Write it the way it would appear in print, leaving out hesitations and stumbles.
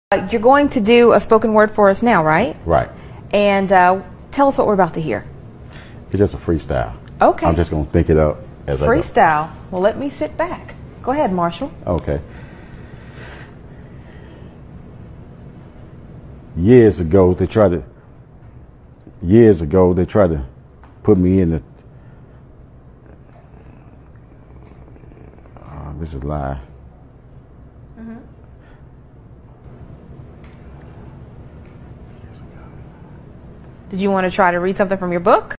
You're going to do a spoken word for us now, right? Right. And tell us what we're about to hear. It's just a freestyle. Okay. I'm just going to think it up as Freestyle. Well, let me sit back. Go ahead, Marshall. I go. Okay. Years ago, they tried to put me in the. This is live. Did you want to try to read something from your book?